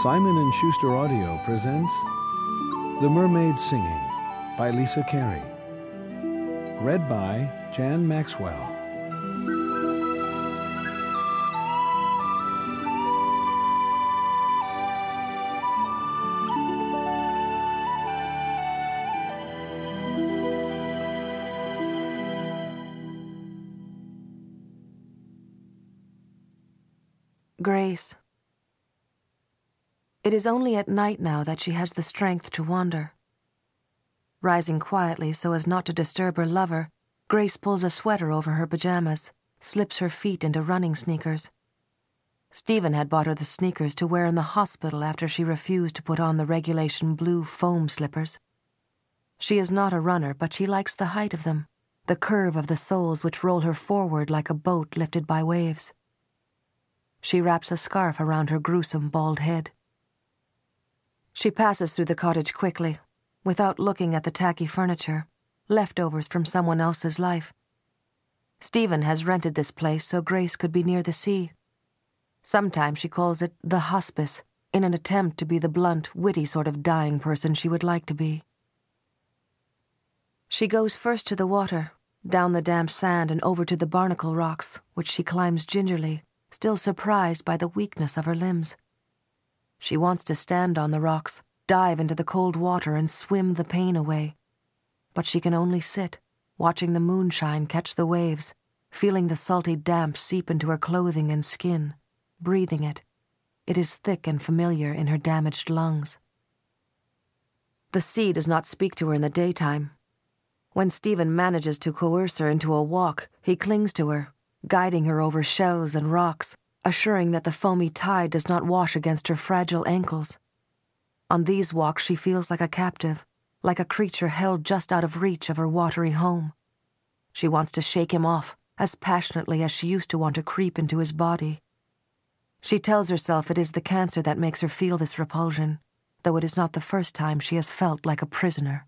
Simon & Schuster Audio presents The Mermaids Singing by Lisa Carey. Read by Jan Maxwell. Grace. It is only at night now that she has the strength to wander. Rising quietly so as not to disturb her lover, Grace pulls a sweater over her pajamas, slips her feet into running sneakers. Stephen had bought her the sneakers to wear in the hospital after she refused to put on the regulation blue foam slippers. She is not a runner, but she likes the height of them, the curve of the soles which roll her forward like a boat lifted by waves. She wraps a scarf around her gruesome bald head. She passes through the cottage quickly, without looking at the tacky furniture, leftovers from someone else's life. Stephen has rented this place so Grace could be near the sea. Sometimes she calls it the hospice, in an attempt to be the blunt, witty sort of dying person she would like to be. She goes first to the water, down the damp sand and over to the barnacle rocks, which she climbs gingerly, still surprised by the weakness of her limbs. She wants to stand on the rocks, dive into the cold water and swim the pain away. But she can only sit, watching the moonshine catch the waves, feeling the salty damp seep into her clothing and skin, breathing it. It is thick and familiar in her damaged lungs. The sea does not speak to her in the daytime. When Stephen manages to coerce her into a walk, he clings to her, guiding her over shells and rocks, assuring that the foamy tide does not wash against her fragile ankles. On these walks she feels like a captive, like a creature held just out of reach of her watery home. She wants to shake him off, as passionately as she used to want to creep into his body. She tells herself it is the cancer that makes her feel this repulsion, though it is not the first time she has felt like a prisoner.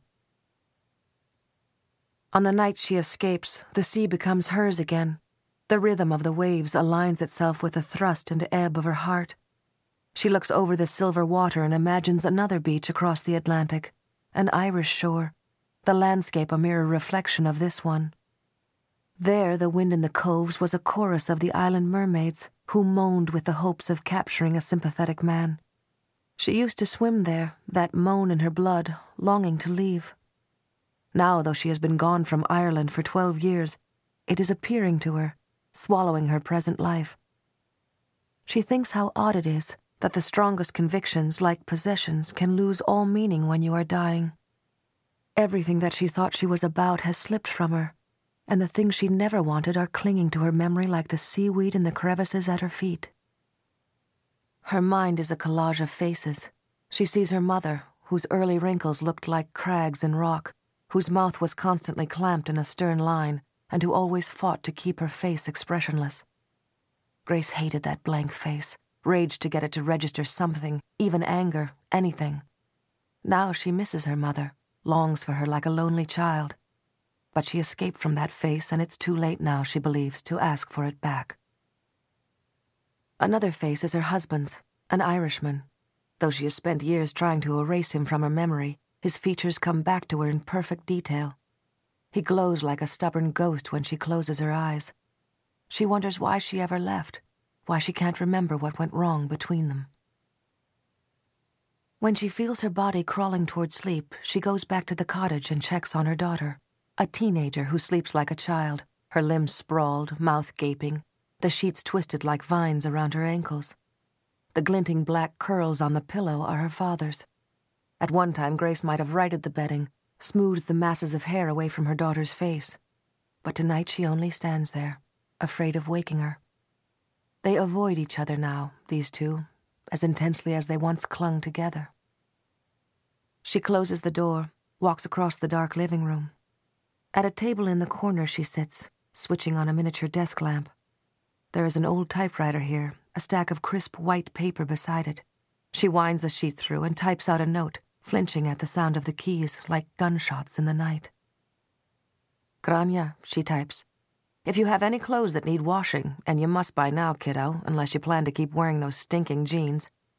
On the night she escapes, the sea becomes hers again. The rhythm of the waves aligns itself with the thrust and ebb of her heart. She looks over the silver water and imagines another beach across the Atlantic, an Irish shore, the landscape a mirror reflection of this one. There the wind in the coves was a chorus of the island mermaids, who moaned with the hopes of capturing a sympathetic man. She used to swim there, that moan in her blood, longing to leave. Now, though she has been gone from Ireland for 12 years, it is appearing to her, swallowing her present life. She thinks how odd it is that the strongest convictions, like possessions, can lose all meaning when you are dying. Everything that she thought she was about has slipped from her, and the things she never wanted are clinging to her memory like the seaweed in the crevices at her feet. Her mind is a collage of faces. She sees her mother, whose early wrinkles looked like crags in rock, whose mouth was constantly clamped in a stern line, and who always fought to keep her face expressionless. Grace hated that blank face, raged to get it to register something, even anger, anything. Now she misses her mother, longs for her like a lonely child. But she escaped from that face, and it's too late now, she believes, to ask for it back. Another face is her husband's, an Irishman. Though she has spent years trying to erase him from her memory, his features come back to her in perfect detail. He glows like a stubborn ghost when she closes her eyes. She wonders why she ever left, why she can't remember what went wrong between them. When she feels her body crawling toward sleep, she goes back to the cottage and checks on her daughter, a teenager who sleeps like a child, her limbs sprawled, mouth gaping, the sheets twisted like vines around her ankles. The glinting black curls on the pillow are her father's. At one time, Grace might have righted the bedding, smoothed the masses of hair away from her daughter's face. But tonight she only stands there, afraid of waking her. They avoid each other now, these two, as intensely as they once clung together. She closes the door, walks across the dark living room. At a table in the corner she sits, switching on a miniature desk lamp. There is an old typewriter here, a stack of crisp white paper beside it. She winds a sheet through and types out a note, flinching at the sound of the keys like gunshots in the night. Grania, she types. If you have any clothes that need washing, and you must by now, kiddo, unless you plan to keep wearing those stinking jeans,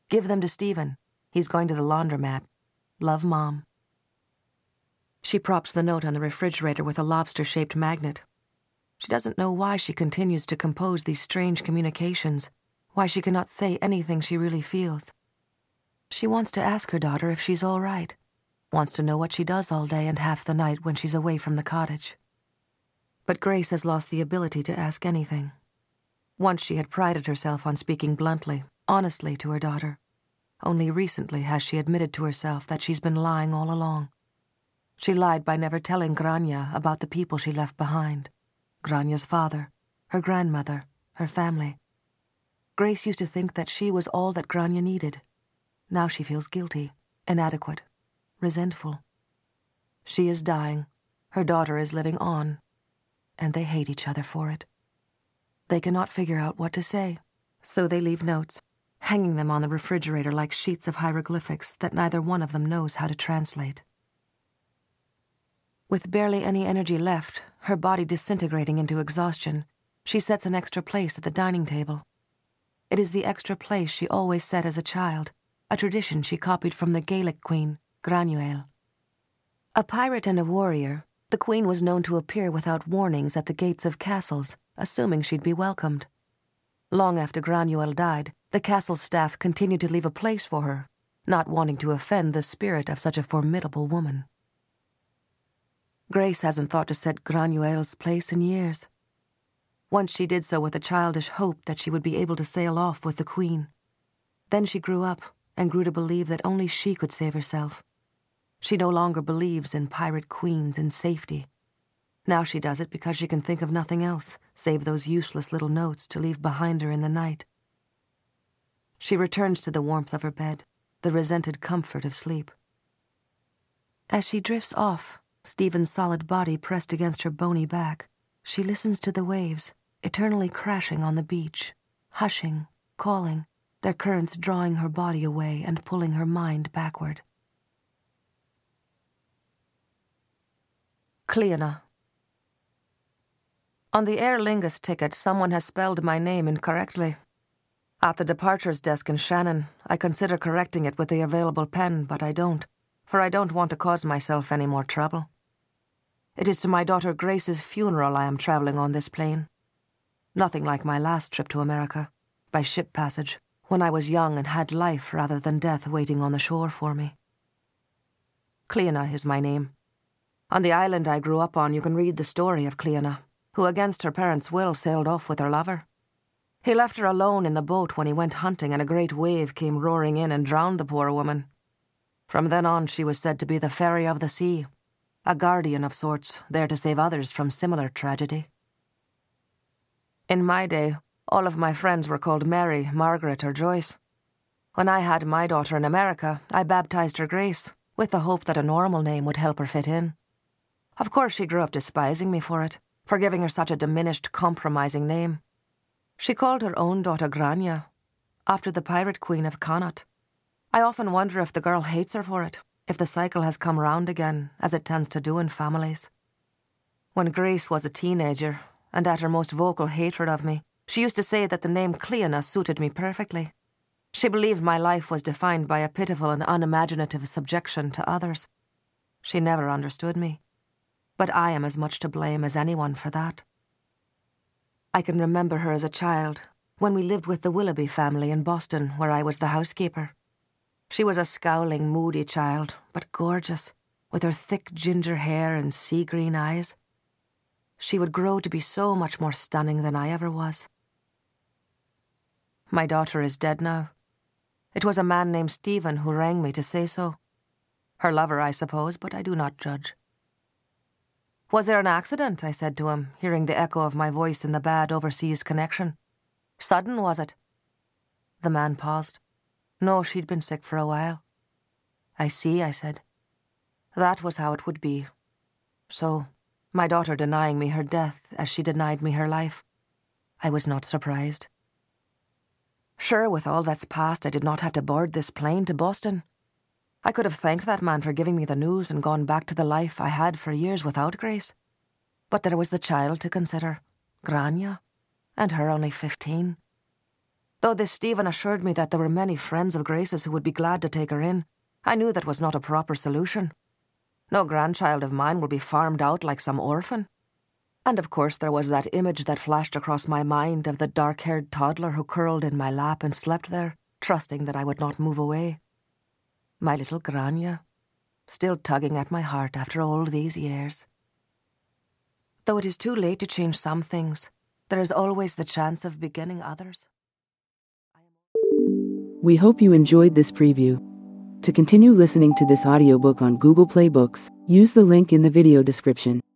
Give them to Stephen. He's going to the laundromat. Love, Mom. She props the note on the refrigerator with a lobster-shaped magnet. She doesn't know why she continues to compose these strange communications, why she cannot say anything she really feels. She wants to ask her daughter if she's all right, wants to know what she does all day and half the night when she's away from the cottage. But Grace has lost the ability to ask anything. Once she had prided herself on speaking bluntly, honestly to her daughter. Only recently has she admitted to herself that she's been lying all along. She lied by never telling Grania about the people she left behind. Grania's father, her grandmother, her family. Grace used to think that she was all that Grania needed. Now she feels guilty, inadequate, resentful. She is dying, her daughter is living on, and they hate each other for it. They cannot figure out what to say, so they leave notes, hanging them on the refrigerator like sheets of hieroglyphics that neither one of them knows how to translate. With barely any energy left, her body disintegrating into exhaustion, she sets an extra place at the dining table. It is the extra place she always set as a child, a tradition she copied from the Gaelic queen, Granuaile. A pirate and a warrior, the queen was known to appear without warnings at the gates of castles, assuming she'd be welcomed. Long after Granuaile died, the castle's staff continued to leave a place for her, not wanting to offend the spirit of such a formidable woman. Grace hasn't thought to set Granuaile's place in years. Once she did so with a childish hope that she would be able to sail off with the queen. Then she grew up and grew to believe that only she could save herself. She no longer believes in pirate queens in safety. Now she does it because she can think of nothing else save those useless little notes to leave behind her in the night. She returns to the warmth of her bed, the resented comfort of sleep. As she drifts off, Stephen's solid body pressed against her bony back, she listens to the waves, eternally crashing on the beach, hushing, calling, their currents drawing her body away and pulling her mind backward. Cliona. On the Aer Lingus ticket, someone has spelled my name incorrectly. At the departures desk in Shannon, I consider correcting it with the available pen, but I don't, for I don't want to cause myself any more trouble. It is to my daughter Grace's funeral I am travelling on this plane. Nothing like my last trip to America, by ship passage, when I was young and had life rather than death waiting on the shore for me. Cliona is my name. On the island I grew up on, you can read the story of Cliona, who against her parents' will sailed off with her lover. He left her alone in the boat when he went hunting and a great wave came roaring in and drowned the poor woman. From then on she was said to be the fairy of the sea, a guardian of sorts, there to save others from similar tragedy. In my day, all of my friends were called Mary, Margaret, or Joyce. When I had my daughter in America, I baptized her Grace, with the hope that a normal name would help her fit in. Of course she grew up despising me for it, for giving her such a diminished, compromising name. She called her own daughter Grania, after the pirate queen of Connaught. I often wonder if the girl hates her for it, if the cycle has come round again, as it tends to do in families. When Grace was a teenager, and at her most vocal hatred of me, she used to say that the name Cliona suited me perfectly. She believed my life was defined by a pitiful and unimaginative subjection to others. She never understood me, but I am as much to blame as anyone for that. I can remember her as a child, when we lived with the Willoughby family in Boston, where I was the housekeeper. She was a scowling, moody child, but gorgeous, with her thick ginger hair and sea-green eyes. She would grow to be so much more stunning than I ever was. My daughter is dead now. It was a man named Stephen who rang me to say so. Her lover, I suppose, but I do not judge. Was there an accident? I said to him, hearing the echo of my voice in the bad overseas connection. Sudden, was it? The man paused. No, she'd been sick for a while. I see, I said. That was how it would be. So, my daughter denying me her death as she denied me her life. I was not surprised. Sure, with all that's passed, I did not have to board this plane to Boston. I could have thanked that man for giving me the news and gone back to the life I had for years without Grace. But there was the child to consider, Grania, and her only 15. Though this Stephen assured me that there were many friends of Grace's who would be glad to take her in, I knew that was not a proper solution. No grandchild of mine will be farmed out like some orphan. And of course there was that image that flashed across my mind of the dark-haired toddler who curled in my lap and slept there, trusting that I would not move away. My little Grania, still tugging at my heart after all these years. Though it is too late to change some things, there is always the chance of beginning others. We hope you enjoyed this preview. To continue listening to this audiobook on Google Play Books, use the link in the video description.